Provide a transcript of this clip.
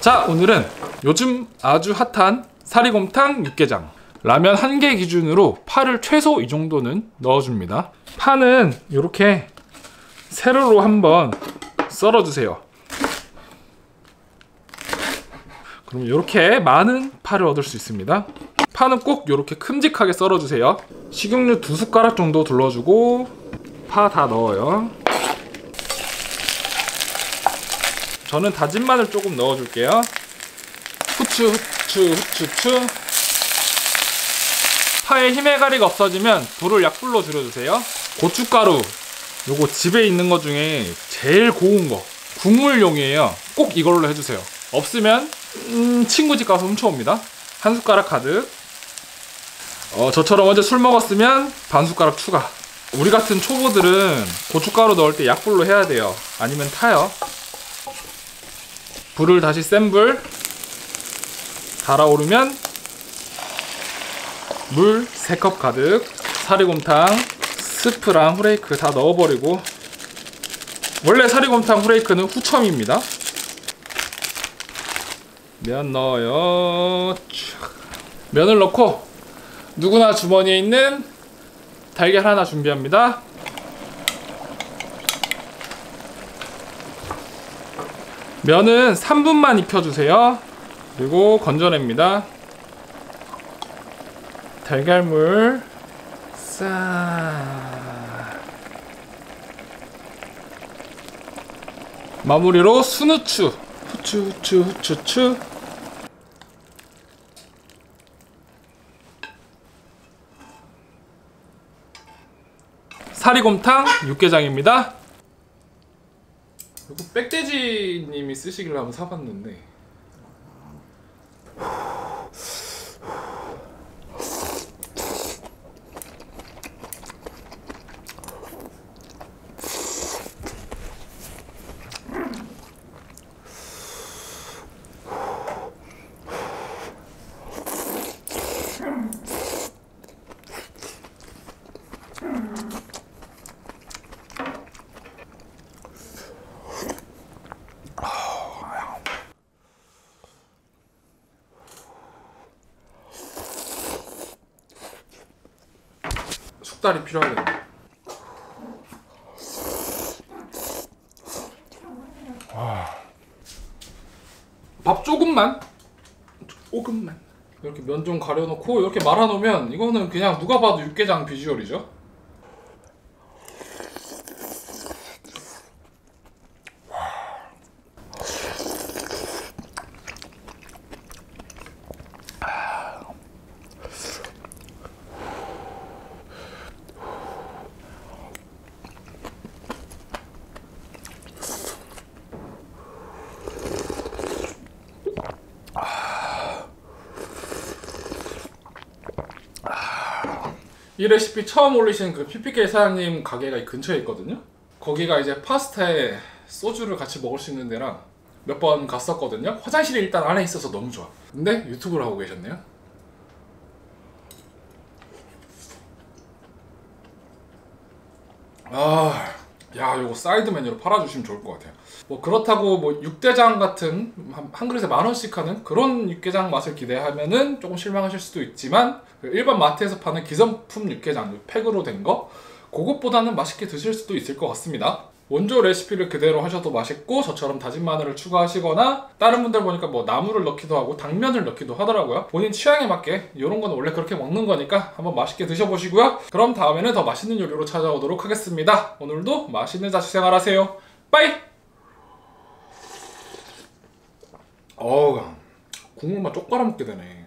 자, 오늘은 요즘 아주 핫한 사리곰탕 육개장. 라면 한 개 기준으로 파를 최소 이 정도는 넣어줍니다. 파는 이렇게 세로로 한번 썰어주세요. 그럼 이렇게 많은 파를 얻을 수 있습니다. 파는 꼭 이렇게 큼직하게 썰어주세요. 식용유 2숟가락 정도 둘러주고 파 다 넣어요. 저는 다진 마늘 조금 넣어줄게요. 후추. 파에 힘의 가리가 없어지면 불을 약불로 줄여주세요. 고춧가루, 요거 집에 있는 것 중에 제일 고운 거, 국물용이에요. 꼭 이걸로 해주세요. 없으면 친구 집 가서 훔쳐옵니다. 한 숟가락 가득. 저처럼 어제 술 먹었으면 반 숟가락 추가. 우리 같은 초보들은 고춧가루 넣을 때 약불로 해야 돼요. 아니면 타요. 불을 다시 센 불 달아오르면 물 3컵 가득, 사리곰탕 스프랑 후레이크 다 넣어버리고, 원래 사리곰탕 후레이크는 후첨입니다. 면 넣어요. 면을 넣고 누구나 주머니에 있는 달걀 하나 준비합니다. 면은 3분만 익혀주세요. 그리고 건져냅니다. 달걀물 싹. 마무리로 순후추. 후추. 사리곰탕 육개장입니다. 이거 백돼지님이 쓰시길래 한번 사봤는데, 숙달이 필요하겠네. 밥 조금만 이렇게 면 좀 가려놓고 이렇게 말아놓으면 이거는 그냥 누가 봐도 육개장 비주얼이죠. 이 레시피 처음 올리신 그 PPK 사장님 가게가 이 근처에 있거든요. 거기가 이제 파스타에 소주를 같이 먹을 수 있는 데랑 몇 번 갔었거든요. 화장실이 일단 안에 있어서 너무 좋아. 근데 유튜브를 하고 계셨네요. 야, 요거 사이드 메뉴로 팔아주시면 좋을 것 같아요. 뭐 그렇다고 뭐 육개장 같은 한 그릇에 10,000원씩 하는 그런 육개장 맛을 기대하면은 조금 실망하실 수도 있지만, 일반 마트에서 파는 기성품 육개장 팩으로 된 거, 그것보다는 맛있게 드실 수도 있을 것 같습니다. 원조 레시피를 그대로 하셔도 맛있고, 저처럼 다진 마늘을 추가하시거나 다른 분들 보니까 뭐 나물을 넣기도 하고 당면을 넣기도 하더라고요. 본인 취향에 맞게 이런 건 원래 그렇게 먹는 거니까 한번 맛있게 드셔보시고요. 그럼 다음에는 더 맛있는 요리로 찾아오도록 하겠습니다. 오늘도 맛있는 자취생활 하세요. 빠이! 국물만 쪽 빨아먹게 되네.